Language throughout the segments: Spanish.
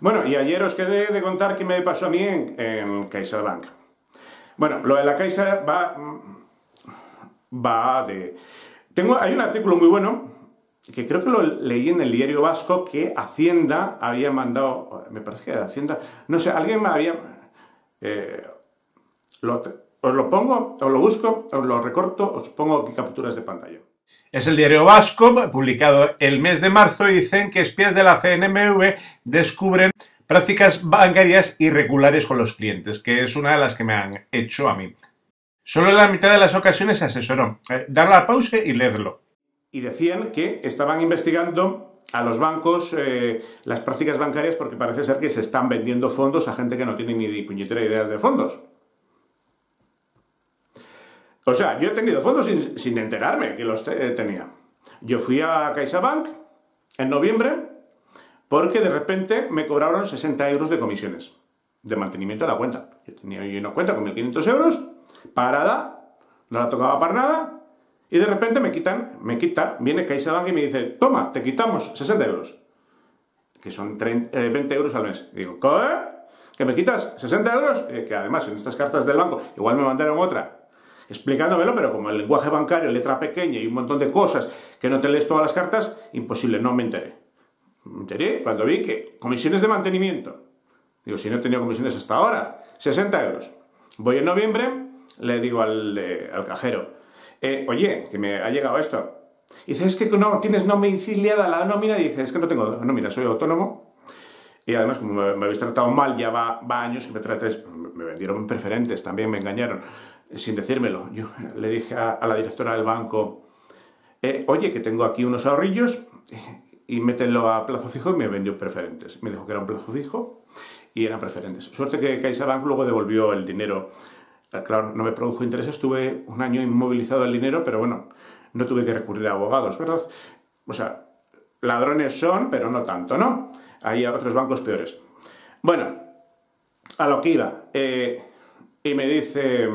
Bueno, y ayer os quedé de contar qué me pasó a mí en CaixaBank. Bueno, lo de la Caixa va de... Hay un artículo muy bueno, que creo que lo leí en el Diario Vasco, que Hacienda había mandado... Me parece que era Hacienda... No sé, alguien me había... os lo pongo, os lo busco, os lo recorto, os pongo aquí capturas de pantalla. Es el Diario Vasco, publicado el mes de marzo, y dicen que espías de la CNMV descubren prácticas bancarias irregulares con los clientes, que es una de las que me han hecho a mí. Solo en la mitad de las ocasiones se asesoró. Darle a pausa y leerlo. Y decían que estaban investigando a los bancos las prácticas bancarias porque parece ser que se están vendiendo fondos a gente que no tiene ni puñetera ideas de fondos. O sea, yo he tenido fondos sin enterarme que los tenía. Yo fui a CaixaBank en noviembre porque de repente me cobraron 60 euros de comisiones de mantenimiento de la cuenta. Yo tenía una cuenta con 1.500 euros, parada, no la tocaba para nada, y de repente viene CaixaBank y me dice, toma, te quitamos 60 euros, que son 20 euros al mes. Y digo, ¿qué? ¿Que me quitas 60 euros? Que además en estas cartas del banco igual me mandaron otra explicándomelo, pero como el lenguaje bancario, letra pequeña y un montón de cosas que no te lees todas las cartas, imposible, no me enteré. Me enteré cuando vi que comisiones de mantenimiento. Digo, si no he tenido comisiones hasta ahora, 60 euros. Voy en noviembre, le digo al cajero, oye, que me ha llegado esto. Y dice, es que no tienes domiciliada la nómina. Y dije, es que no tengo nómina, soy autónomo. Y además, como me habéis tratado mal, ya va años que me trates, me vendieron preferentes, también me engañaron, sin decírmelo. Yo le dije a la directora del banco, oye, que tengo aquí unos ahorrillos, y mételo a plazo fijo, y me vendió preferentes. Me dijo que era un plazo fijo y eran preferentes. Suerte que CaixaBank luego devolvió el dinero. Claro, no me produjo intereses, tuve un año inmovilizado el dinero, pero bueno, no tuve que recurrir a abogados, ¿verdad? O sea, ladrones son, pero no tanto, ¿no? Hay otros bancos peores. Bueno, a lo que iba. Y me dice,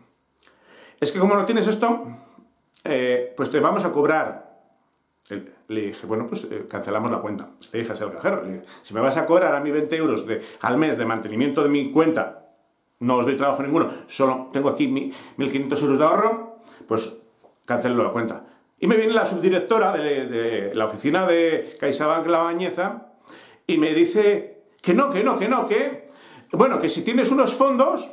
es que como no tienes esto, pues te vamos a cobrar. Le dije, bueno, pues cancelamos la cuenta. Le dije al cajero, le dije, si me vas a cobrar a mí 20 euros al mes de mantenimiento de mi cuenta, no os doy trabajo ninguno, solo tengo aquí 1.500 euros de ahorro, pues cancelo la cuenta. Y me viene la subdirectora de la oficina de CaixaBank La Bañeza y me dice que bueno, que si tienes unos fondos.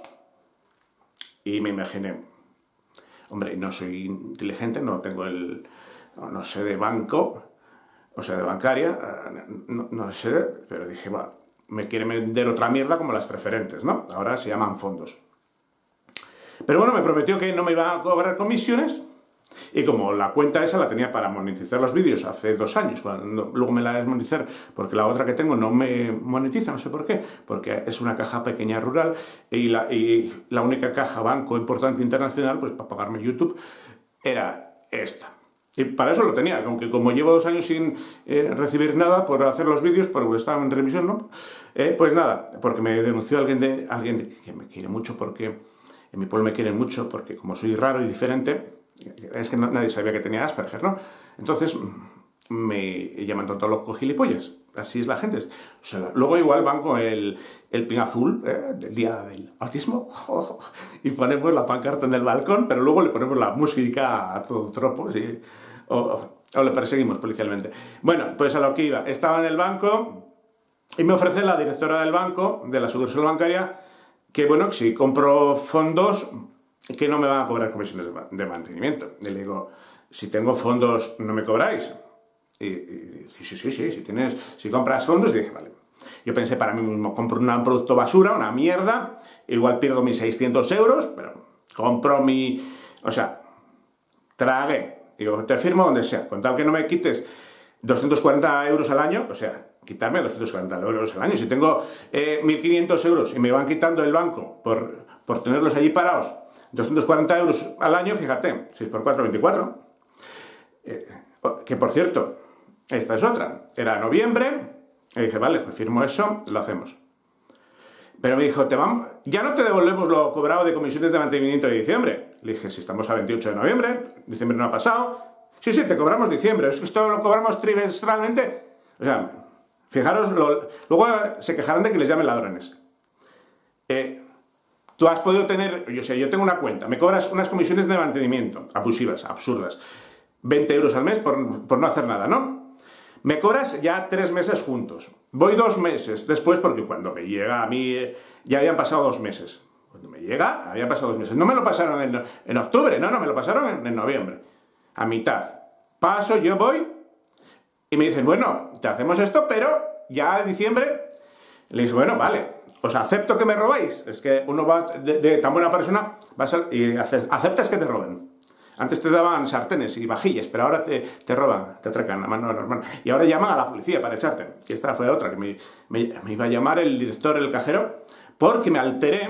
Y me imaginé, hombre, no soy inteligente, no tengo no sé de banco, o sea, de bancaria, no sé, pero dije, bueno, me quiere vender otra mierda como las preferentes, ¿no? Ahora se llaman fondos. Pero bueno, me prometió que no me iba a cobrar comisiones, y como la cuenta esa la tenía para monetizar los vídeos hace 2 años, luego me la desmonetizar porque la otra que tengo no me monetiza, no sé por qué, porque es una caja pequeña rural y la única caja banco importante internacional, pues para pagarme YouTube, era esta. Y para eso lo tenía, aunque como llevo 2 años sin recibir nada por hacer los vídeos, porque estaba en revisión, ¿no? Pues nada, porque me denunció alguien que me quiere mucho, porque en mi pueblo me quieren mucho, porque como soy raro y diferente, es que nadie sabía que tenía Asperger, ¿no? Entonces me llaman todos los gilipollas. Así es la gente. O sea, luego igual van con el pin azul del día del autismo y ponemos la pancarta en el balcón, pero luego le ponemos la música a todo tropo, ¿sí? O le perseguimos policialmente. Bueno, pues a lo que iba. Estaba en el banco y me ofrece la directora del banco, de la sucursal bancaria, que bueno, si compro fondos, que no me van a cobrar comisiones de mantenimiento. Y le digo, si tengo fondos, ¿no me cobráis? Y sí, si compras fondos, dije, vale. Yo pensé para mí mismo, compro un producto basura, una mierda, igual pierdo mis 600 euros, pero compro o sea, tragué. Digo, te firmo donde sea, con tal que no me quites 240 euros al año, o sea, quitarme 240 euros al año. Si tengo 1.500 euros y me van quitando el banco por tenerlos allí parados, 240 euros al año, fíjate, 6 por 4, 24. Que por cierto, esta es otra. Era noviembre, y dije, vale, pues firmo eso, lo hacemos. Pero me dijo, ya no te devolvemos lo cobrado de comisiones de mantenimiento de diciembre. Le dije, si estamos a 28 de noviembre, diciembre no ha pasado. Sí, te cobramos diciembre, es que esto lo cobramos trimestralmente. O sea, Fijaros, luego se quejarán de que les llamen ladrones. Tú has podido tener, yo tengo una cuenta, me cobras unas comisiones de mantenimiento abusivas, absurdas, 20 euros al mes por no hacer nada, ¿no? Me cobras ya 3 meses juntos. Voy 2 meses después, porque cuando me llega a mí ya habían pasado 2 meses. Cuando me llega, habían pasado 2 meses. No me lo pasaron en octubre, no, me lo pasaron en noviembre. A mitad. Paso, yo voy y me dicen, bueno, te hacemos esto, pero ya en diciembre. Le dije, bueno, vale, os acepto que me robáis. Es que uno va de tan buena persona y aceptas que te roben. Antes te daban sartenes y vajillas, pero ahora te roban, te atracan a mano normal. Y ahora llaman a la policía para echarte. Que esta fue otra, que me iba a llamar el director, el cajero, porque me alteré.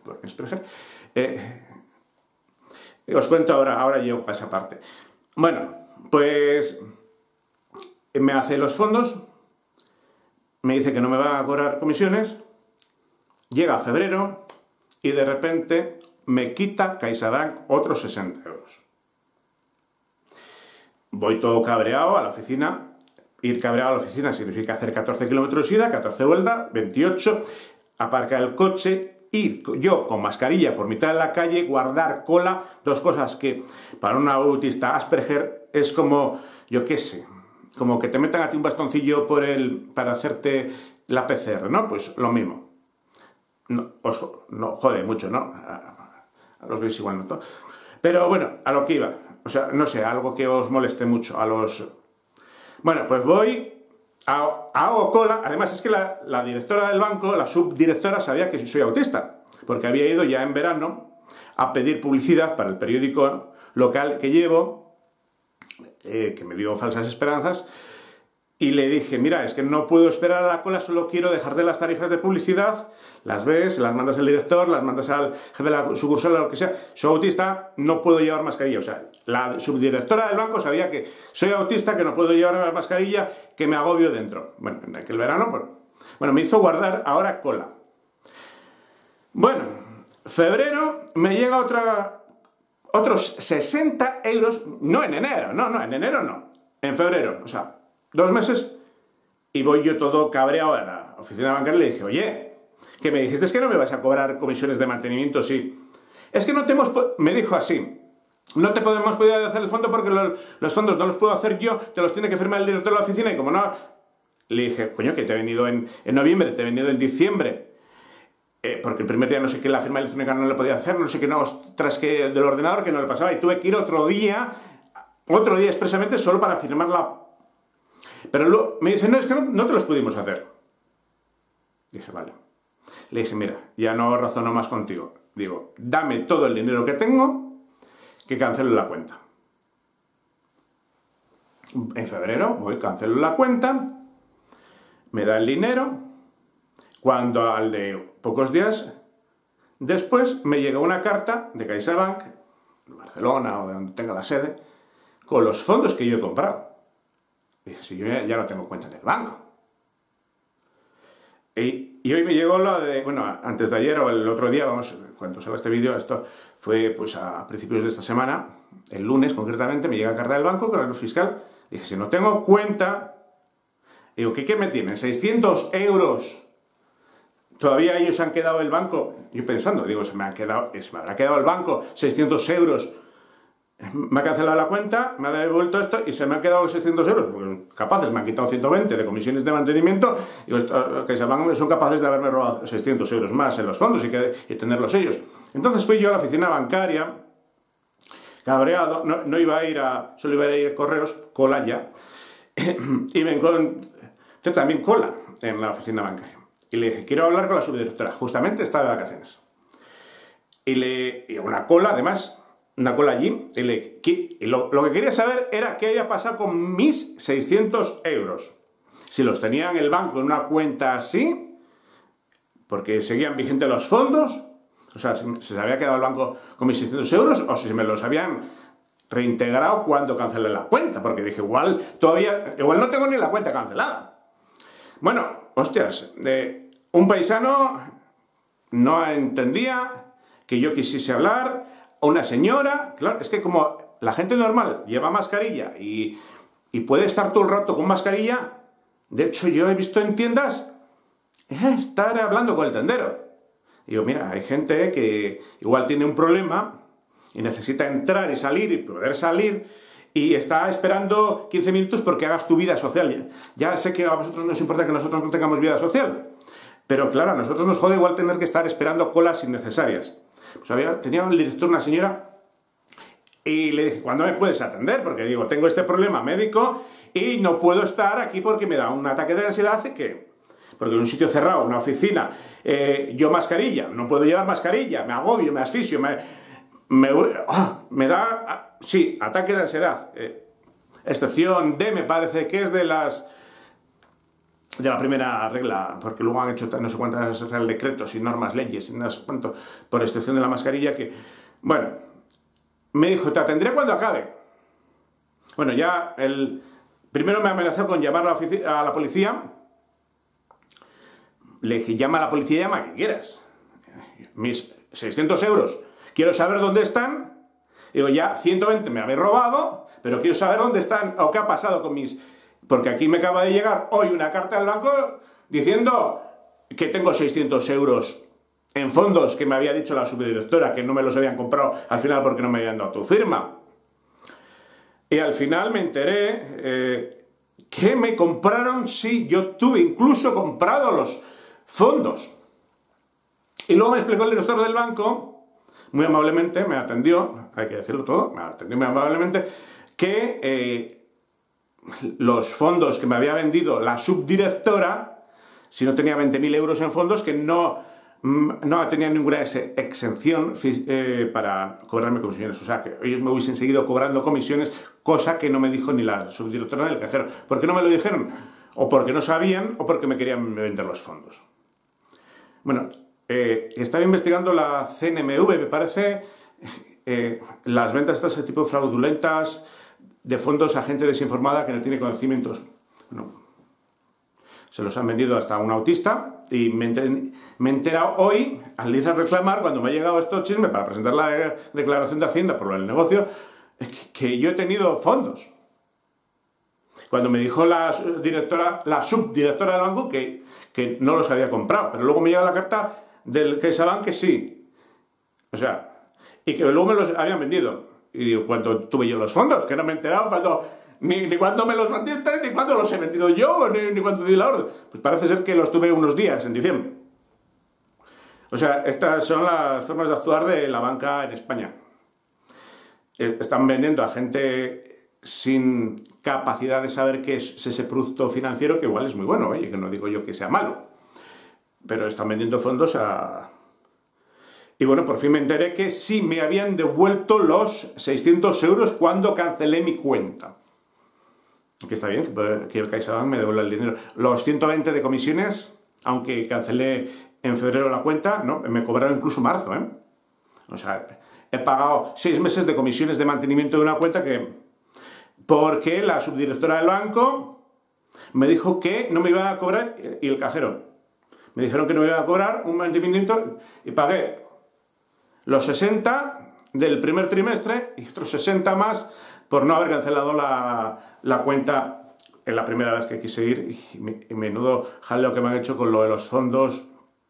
Os cuento ahora llego a esa parte. Bueno, pues me hace los fondos, me dice que no me van a cobrar comisiones, llega febrero y de repente me quita CaixaBank otros 60 euros. Voy todo cabreado a la oficina. Ir cabreado a la oficina significa hacer 14 kilómetros ida, 14 vuelta, 28, aparcar el coche, ir yo con mascarilla por mitad de la calle, guardar cola, 2 cosas que para un autista Asperger es como, yo qué sé, como que te metan a ti un bastoncillo para hacerte la PCR, ¿no? Pues lo mismo. No jode mucho, ¿no? A los gays igual no. Pero bueno, a lo que iba. O sea, no sé, algo que os moleste mucho a los... Bueno, pues voy, hago cola. Además, es que la directora del banco, la subdirectora, sabía que soy autista, porque había ido ya en verano a pedir publicidad para el periódico local que llevo, que me dio falsas esperanzas, y le dije, mira, es que no puedo esperar a la cola, solo quiero dejarte las tarifas de publicidad, las ves, se las mandas al director, las mandas al jefe de la sucursal, lo que sea. Soy autista, no puedo llevar mascarilla. O sea, la subdirectora del banco sabía que soy autista, que no puedo llevar mascarilla, que me agobio dentro. Bueno, en aquel verano, pues, bueno, me hizo guardar ahora cola. Bueno, febrero me llega otros 60 euros, no en enero, no, en enero no, en febrero, o sea, 2 meses, y voy yo todo cabreado a la oficina bancaria y le dije, oye, que me dijiste que no me vas a cobrar comisiones de mantenimiento, sí. Es que no te hemos... Me dijo así, no te podemos poder hacer el fondo porque los fondos no los puedo hacer yo, te los tiene que firmar el director de la oficina, y como no... Le dije, coño, que te he venido en noviembre, te he venido en diciembre, porque el primer día no sé qué, la firma electrónica no le podía hacer, no sé qué, no, ostras, que del ordenador que no le pasaba, y tuve que ir otro día expresamente solo para firmarla. Pero luego me dice, no, es que no te los pudimos hacer. Dije, vale. Le dije, mira, ya no razono más contigo. Digo, dame todo el dinero que tengo, que cancelo la cuenta. En febrero voy, cancelo la cuenta, me da el dinero, cuando al de pocos días después me llega una carta de CaixaBank, de Barcelona o de donde tenga la sede, con los fondos que yo he comprado. Dije, si yo ya no tengo cuenta en el banco. Y hoy me llegó lo de, bueno, antes de ayer o el otro día, vamos, cuando salga este vídeo, esto fue pues a principios de esta semana, el lunes concretamente, me llega carta del banco con el fiscal. Dije, si no tengo cuenta, digo, ¿qué me tienen? 600 euros. Todavía ellos han quedado el banco. Yo pensando, digo, se me habrá quedado el banco 600 euros. Me ha cancelado la cuenta, me ha devuelto esto y se me han quedado 600 euros. Pues capaces, me han quitado 120 de comisiones de mantenimiento. Digo, que son capaces de haberme robado 600 euros más en los fondos y tenerlos ellos. Entonces fui yo a la oficina bancaria, cabreado, no iba a ir solo iba a ir a correos, cola ya, y me encontré también cola en la oficina bancaria. Y le dije, quiero hablar con la subdirectora, justamente estaba de vacaciones. Y una cola, además, una cola allí, y lo que quería saber era qué había pasado con mis 600 euros. Si los tenía en el banco en una cuenta así, porque seguían vigentes los fondos, o sea, si se había quedado el banco con mis 600 euros, o si me los habían reintegrado cuando cancelé la cuenta, porque dije, igual no tengo ni la cuenta cancelada. Bueno, hostias, un paisano no entendía que yo quisiese hablar, una señora, claro, es que como la gente normal lleva mascarilla y puede estar todo el rato con mascarilla, De hecho, yo he visto en tiendas estar hablando con el tendero. Y digo, mira, hay gente que igual tiene un problema y necesita entrar y salir y poder salir y está esperando 15 minutos porque hagas tu vida social. Ya sé que a vosotros no os importa que nosotros no tengamos vida social, pero claro, a nosotros nos jode igual tener que estar esperando colas innecesarias. Pues tenía el director una señora y le dije, ¿cuándo me puedes atender? Porque digo, tengo este problema médico y no puedo estar aquí porque me da un ataque de ansiedad porque en un sitio cerrado, una oficina, yo mascarilla, no puedo llevar mascarilla, me agobio, me asfixio, me da, sí, ataque de ansiedad. Excepción D, me parece que es de la primera regla, porque luego han hecho no sé cuántas decretos y normas, leyes, no sé cuánto, por excepción de la mascarilla, que, bueno, me dijo, te atendré cuando acabe. Bueno, ya primero me amenazó con llamar a la policía. Le dije, llama a la policía, llama a quien quieras. Mis 600 euros, quiero saber dónde están. Digo, ya 120 me habéis robado, pero quiero saber dónde están o qué ha pasado con mis... Porque aquí me acaba de llegar hoy una carta del banco diciendo que tengo 600 euros en fondos que me había dicho la subdirectora que no me los habían comprado al final porque no me habían dado tu firma. Y al final me enteré que me compraron, sí, yo tuve incluso comprado los fondos. Y luego me explicó el director del banco, muy amablemente, me atendió, hay que decirlo todo, me atendió muy amablemente, que los fondos que me había vendido la subdirectora, si no tenía 20.000 euros en fondos, que no tenía ninguna exención para cobrarme comisiones. O sea, que ellos me hubiesen seguido cobrando comisiones, cosa que no me dijo ni la subdirectora del cajero. ¿Por qué no me lo dijeron? O porque no sabían, o porque me querían vender los fondos. Bueno, estaba investigando la CNMV, me parece, las ventas de este tipo fraudulentas de fondos a gente desinformada que no tiene conocimientos. Bueno, se los han vendido hasta un autista y me he enterado hoy, al ir a reclamar, cuando me ha llegado este chisme para presentar la declaración de Hacienda por el negocio, que yo he tenido fondos. Cuando me dijo la subdirectora del banco que no los había comprado, pero luego me llega la carta del CaixaBank que sí. O sea, y que luego me los habían vendido. Y digo, ¿cuánto tuve yo los fondos? Que no me he enterado ni cuándo me los vendiste, ni cuándo los he vendido yo, ni cuándo di la orden. Pues parece ser que los tuve unos días, en diciembre. O sea, estas son las formas de actuar de la banca en España. Están vendiendo a gente sin capacidad de saber qué es ese producto financiero, que igual es muy bueno, que no digo yo que sea malo. Pero están vendiendo fondos a... Y bueno, por fin me enteré que sí me habían devuelto los 600 euros cuando cancelé mi cuenta. Que está bien, que el CaixaBank me devuelva el dinero. Los 120 de comisiones, aunque cancelé en febrero la cuenta, no, me cobraron incluso marzo, O sea, he pagado 6 meses de comisiones de mantenimiento de una cuenta porque la subdirectora del banco me dijo que no me iba a cobrar, y el cajero, me dijeron que no me iba a cobrar un mantenimiento y pagué los 60 del primer trimestre y otros 60 más por no haber cancelado la cuenta en la primera vez que quise ir. Y menudo jaleo que me han hecho con lo de los fondos,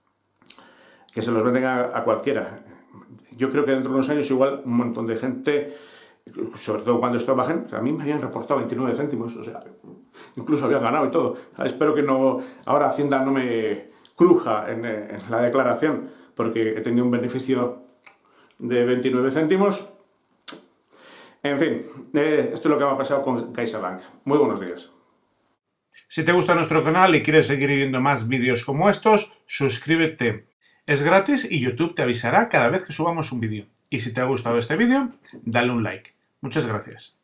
que se los venden a cualquiera. Yo creo que dentro de unos años igual un montón de gente, sobre todo cuando esto bajen, a mí me habían reportado 29 céntimos, o sea, incluso había ganado y todo. Espero que no, ahora Hacienda no me cruja en la declaración, porque he tenido un beneficio de 29 céntimos. En fin, esto es lo que me ha pasado con CaixaBank. Muy buenos días. Si te gusta nuestro canal y quieres seguir viendo más vídeos como estos, suscríbete. Es gratis y YouTube te avisará cada vez que subamos un vídeo. Y si te ha gustado este vídeo, dale un like. Muchas gracias.